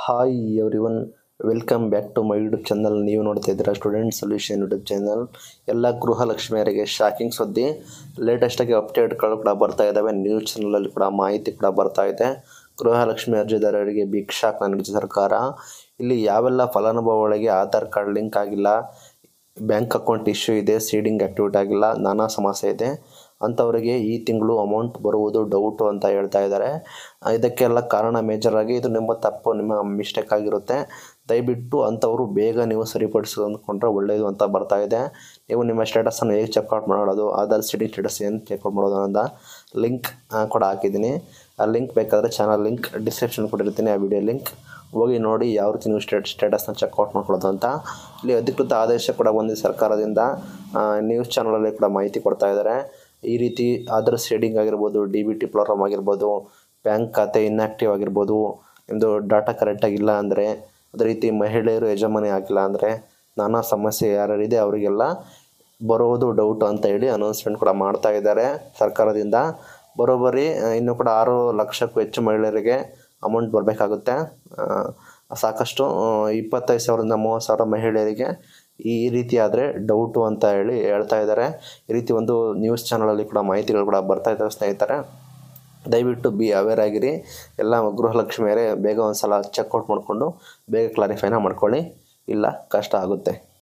Hi everyone, welcome back to my YouTube channel. ನೀವು ನೋಡ್ತಾ ಇದ್ದೀರಾ ಸ್ಟೂಡೆಂಟ್ ಸೊಲ್ಯೂಷನ್ ಯೂಟ್ಯೂಬ್ ಚಾನಲ್. ಎಲ್ಲ ಗೃಹಲಕ್ಷ್ಮಿಯರಿಗೆ ಶಾಕಿಂಗ್ ಸುದ್ದಿ, ಲೇಟೆಸ್ಟಾಗಿ ಅಪ್ಡೇಟ್ಗಳು ಕೂಡ ಬರ್ತಾ ಇದ್ದಾವೆ. ನ್ಯೂಸ್ ಚಾನಲಲ್ಲಿ ಕೂಡ ಮಾಹಿತಿ ಕೂಡ ಬರ್ತಾ ಇದೆ. ಗೃಹಲಕ್ಷ್ಮಿ ಅರ್ಜಿದಾರರಿಗೆ ಬಿಗ್ ಶಾಕ್ ನನಗೆ ಸರ್ಕಾರ. ಇಲ್ಲಿ ಯಾವೆಲ್ಲ ಫಲಾನುಭವಿಗಳಿಗೆ ಆಧಾರ್ ಕಾರ್ಡ್ ಲಿಂಕ್ ಆಗಿಲ್ಲ, ಬ್ಯಾಂಕ್ ಅಕೌಂಟ್ ಇಶ್ಯೂ ಇದೆ, ಸೀಡಿಂಗ್ ಆ್ಯಕ್ಟಿವೇಟ್ ಆಗಿಲ್ಲ, ನಾನಾ ಸಮಸ್ಯೆ ಇದೆ ಅಂಥವರಿಗೆ ಈ ತಿಂಗಳು ಅಮೌಂಟ್ ಬರುವುದು ಡೌಟು ಅಂತ ಹೇಳ್ತಾ ಇದ್ದಾರೆ. ಇದಕ್ಕೆಲ್ಲ ಕಾರಣ ಮೇಜರಾಗಿ ಇದು ನಿಮ್ಮ ತಪ್ಪು, ನಿಮ್ಮ ಮಿಸ್ಟೇಕ್ ಆಗಿರುತ್ತೆ. ದಯವಿಟ್ಟು ಅಂಥವರು ಬೇಗ ನೀವು ಸರಿಪಡಿಸ್ಕೊಂಡ್ರೆ ಒಳ್ಳೆಯದು ಅಂತ ಬರ್ತಾ ಇದೆ. ನೀವು ನಿಮ್ಮ ಸ್ಟೇಟಸನ್ನು ಹೇಗೆ ಚೆಕ್ಔಟ್ ಮಾಡೋದು, ಆಧಾರ್ ಸೀಡಿಂಗ್ ಸ್ಟೇಟಸ್ ಏನು ಚೆಕ್ಔಟ್ ಮಾಡೋದು ಅನ್ನೋದ ಲಿಂಕ್ ಕೂಡ ಹಾಕಿದ್ದೀನಿ. ಆ ಲಿಂಕ್ ಬೇಕಾದರೆ ಚಾನಲ್ ಲಿಂಕ್ ಡಿಸ್ಕ್ರಿಪ್ಷನ್ ಕೊಟ್ಟಿರ್ತೀನಿ, ಆ ವಿಡಿಯೋ ಲಿಂಕ್ ಹೋಗಿ ನೋಡಿ ಯಾವ ರೀತಿ ನೀವು ಸ್ಟೇಟಸ್ನ ಚೆಕ್ಔಟ್ ಮಾಡ್ಕೊಳ್ಳೋದು ಅಂತ. ಇಲ್ಲಿ ಅಧಿಕೃತ ಆದೇಶ ಕೂಡ ಬಂದಿದೆ ಸರ್ಕಾರದಿಂದ. ನ್ಯೂಸ್ ಚಾನಲಲ್ಲಿ ಕೂಡ ಮಾಹಿತಿ ಕೊಡ್ತಾ ಇದ್ದಾರೆ. ಈ ರೀತಿ ಆಧಾರ್ ಸೀಡಿಂಗ್ ಆಗಿರ್ಬೋದು, DBT ಪ್ರಾಬ್ಲಮ್ ಆಗಿರ್ಬೋದು, ಬ್ಯಾಂಕ್ ಖಾತೆ ಇನ್ಆ್ಯಕ್ಟಿವ್ ಆಗಿರ್ಬೋದು, ನಿಮ್ಮದು ಡಾಟಾ ಕರೆಕ್ಟಾಗಿಲ್ಲ ಅಂದರೆ, ಅದೇ ರೀತಿ ಮಹಿಳೆಯರು ಯಜಮಾನಿ ಆಗಿಲ್ಲ ಅಂದರೆ, ನಾನಾ ಸಮಸ್ಯೆ ಯಾರ್ಯಾರಿದೆ ಅವರಿಗೆಲ್ಲ ಬರೋದು ಡೌಟು ಅಂತ ಹೇಳಿ ಅನೌನ್ಸ್ಮೆಂಟ್ ಕೂಡ ಮಾಡ್ತಾ ಇದ್ದಾರೆ ಸರ್ಕಾರದಿಂದ. ಬರೋಬ್ಬರಿ ಇನ್ನೂ ಕೂಡ 6 ಲಕ್ಷಕ್ಕೂ ಹೆಚ್ಚು ಮಹಿಳೆಯರಿಗೆ ಅಮೌಂಟ್ ಬರಬೇಕಾಗುತ್ತೆ. ಸಾಕಷ್ಟು 25,000ರಿಂದ 30,000 ಮಹಿಳೆಯರಿಗೆ ಈ ರೀತಿ ಆದರೆ ಡೌಟು ಅಂತ ಹೇಳಿ ಹೇಳ್ತಾ ಇದ್ದಾರೆ. ಈ ರೀತಿ ಒಂದು ನ್ಯೂಸ್ ಚಾನಲಲ್ಲಿ ಕೂಡ ಮಾಹಿತಿಗಳು ಕೂಡ ಬರ್ತಾ ಇದ್ದಾವೆ ಸ್ನೇಹಿತರೆ. ದಯವಿಟ್ಟು ಬಿ ಅವೇರ್ ಆಗಿರಿ. ಎಲ್ಲ ಗೃಹಲಕ್ಷ್ಮಿಯರೇ ಬೇಗ ಒಂದು ಸಲ ಚೆಕ್ಔಟ್ ಮಾಡಿಕೊಂಡು ಬೇಗ ಕ್ಲಾರಿಫೈನ ಮಾಡ್ಕೊಳ್ಳಿ, ಇಲ್ಲ ಕಷ್ಟ ಆಗುತ್ತೆ.